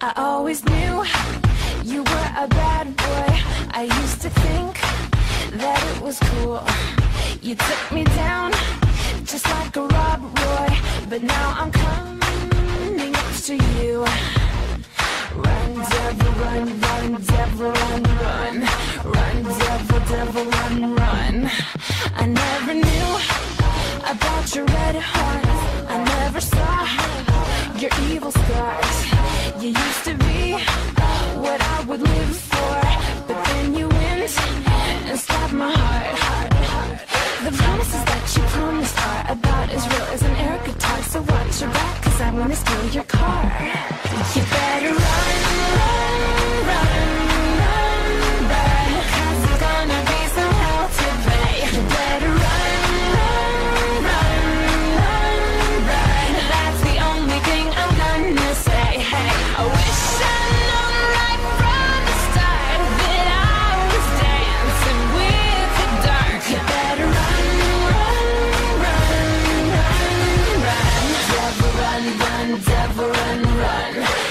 I always knew you were a bad boy. I used to think that it was cool. You took me down just like a Rob Roy, but now I'm coming after you. Run, devil, run, run, devil, run, run. Run, devil, devil, run, run. I never knew about your red heart. I never saw your evil scars. You used to be what I would live for, but then you went and stabbed my heart. The promises that you promised are about as real as an air guitar. So watch your back, 'cause I wanna steal your car. You better run, run, run, run, run, 'cause it's gonna be some hell to pay. You better run, run, run, run, run. That's the only thing I'm gonna say. Hey, I wish I'd known right from the start that I was dancing with the dark. You better run, run, run, run, run. Devil, run, run, devil, run, run.